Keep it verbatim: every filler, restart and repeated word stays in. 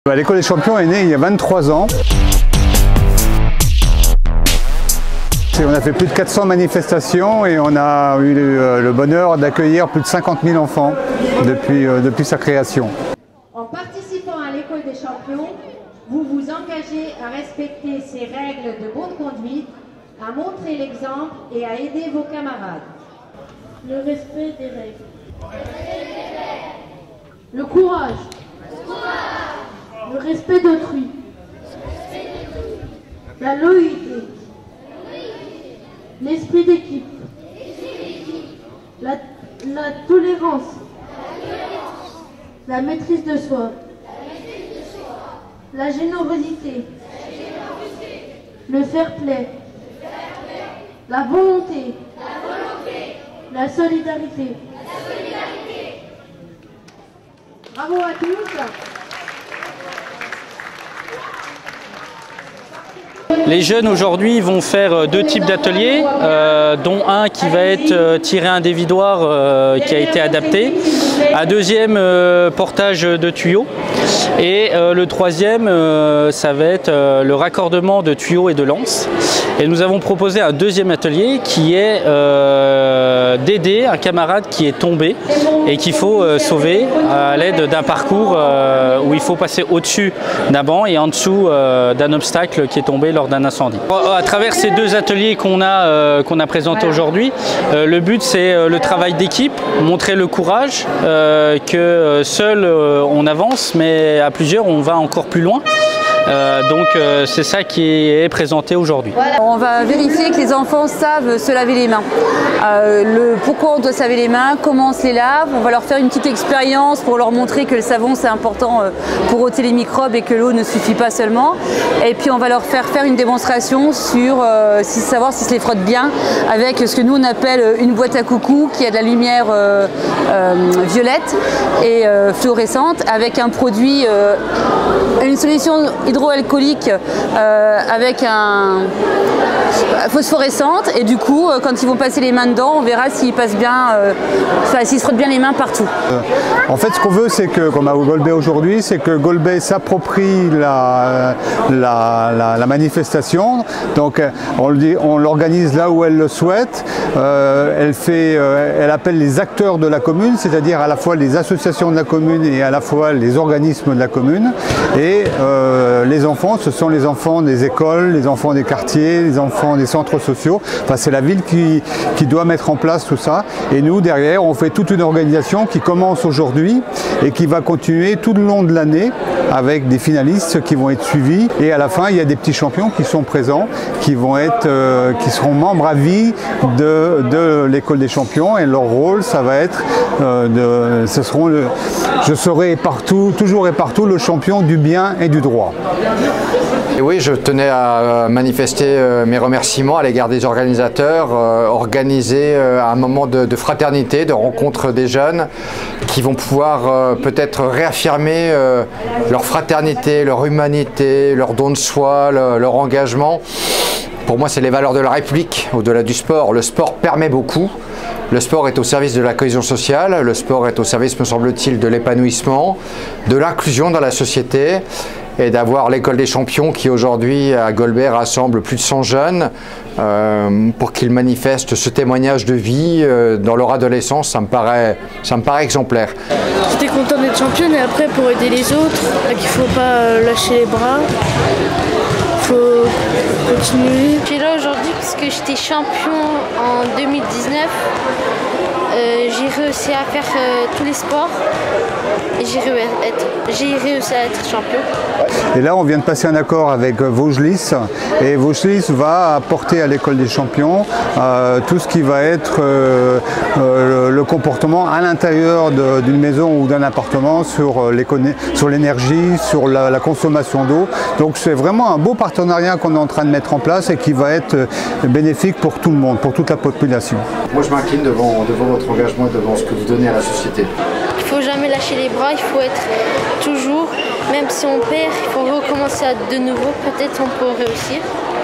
L'école des champions est née il y a vingt-trois ans. On a fait plus de quatre cents manifestations et on a eu le bonheur d'accueillir plus de cinquante mille enfants depuis, depuis sa création. En participant à l'école des champions, vous vous engagez à respecter ces règles de bonne conduite, à montrer l'exemple et à aider vos camarades. Le respect des règles. Le courage. Le respect d'autrui. La loyauté. L'esprit d'équipe. La, la tolérance. La maîtrise de soi. La générosité. Le fair play. La volonté. La solidarité. Bravo à tous. Les jeunes aujourd'hui vont faire deux types d'ateliers, euh, dont un qui va être euh, tirer un dévidoir euh, qui a été adapté, un deuxième euh, portage de tuyaux et euh, le troisième euh, ça va être euh, le raccordement de tuyaux et de lances. Et nous avons proposé un deuxième atelier qui est euh, d'aider un camarade qui est tombé et qu'il faut euh, sauver à l'aide d'un parcours euh, où il faut passer au-dessus d'un banc et en dessous euh, d'un obstacle qui est tombé lors d'un incendie. À travers ces deux ateliers qu'on a, euh, qu'on a présentés aujourd'hui, euh, le but c'est euh, le travail d'équipe, montrer le courage, euh, que seul euh, on avance, mais à plusieurs on va encore plus loin. Euh, donc euh, c'est ça qui est présenté aujourd'hui. On va vérifier que les enfants savent se laver les mains. Euh, le, pourquoi on doit se laver les mains, comment on se les lave. On va leur faire une petite expérience pour leur montrer que le savon c'est important pour ôter les microbes et que l'eau ne suffit pas seulement. Et puis on va leur faire faire une démonstration sur euh, si, savoir s'ils se les frottent bien avec ce que nous on appelle une boîte à coucou qui a de la lumière euh, euh, violette et euh, fluorescente avec un produit, euh, une solution hydroalcoolique euh, avec un phosphorescente et du coup euh, quand ils vont passer les mains dedans on verra s'ils passent bien, euh, enfin, s'ils se frottent bien les mains partout. Euh, en fait ce qu'on veut c'est que, comme à Golbey aujourd'hui, c'est que Golbey s'approprie la, la, la, la manifestation. Donc on, on l'organise là où elle le souhaite. Euh, elle, fait, euh, elle appelle les acteurs de la commune, c'est-à-dire à la fois les associations de la commune et à la fois les organismes de la commune. Et euh, les enfants, ce sont les enfants des écoles, les enfants des quartiers, les enfants des centres sociaux. Enfin, c'est la ville qui, qui doit mettre en place tout ça. Et nous, derrière, on fait toute une organisation qui commence aujourd'hui et qui va continuer tout le long de l'année avec des finalistes qui vont être suivis. Et à la fin, il y a des petits champions qui sont présents, qui, vont être, euh, qui seront membres à vie de, de l'école des champions. Et leur rôle, ça va être, euh, de, ce seront le, je serai partout, toujours et partout le champion du bien et du droit. Et oui, je tenais à manifester mes remerciements à l'égard des organisateurs, euh, organiser un moment de, de fraternité, de rencontre des jeunes qui vont pouvoir euh, peut-être réaffirmer euh, leur fraternité, leur humanité, leur don de soi, leur, leur engagement. Pour moi, c'est les valeurs de la République, au-delà du sport. Le sport permet beaucoup. Le sport est au service de la cohésion sociale, le sport est au service, me semble-t-il, de l'épanouissement, de l'inclusion dans la société. Et d'avoir l'école des champions qui aujourd'hui à Golbey rassemble plus de cent jeunes euh, pour qu'ils manifestent ce témoignage de vie euh, dans leur adolescence, ça me paraît, ça me paraît exemplaire. J'étais content d'être championne et après pour aider les autres, il ne faut pas lâcher les bras, il faut continuer. Je suis là aujourd'hui parce que j'étais champion en deux mille dix-neuf. Euh, j'ai réussi à faire euh, tous les sports et j'ai réussi, réussi à être champion. Et là on vient de passer un accord avec Vosgelis et Vosgelis va apporter à l'école des champions euh, tout ce qui va être euh, euh, le comportement à l'intérieur d'une maison ou d'un appartement sur l'énergie, sur la, la consommation d'eau. Donc c'est vraiment un beau partenariat qu'on est en train de mettre en place et qui va être bénéfique pour tout le monde, pour toute la population. Moi je m'incline devant, devant votre engagement et devant ce que vous donnez à la société. Il ne faut jamais lâcher les bras, il faut être toujours, même si on perd, il faut recommencer à de nouveau, peut-être on peut réussir.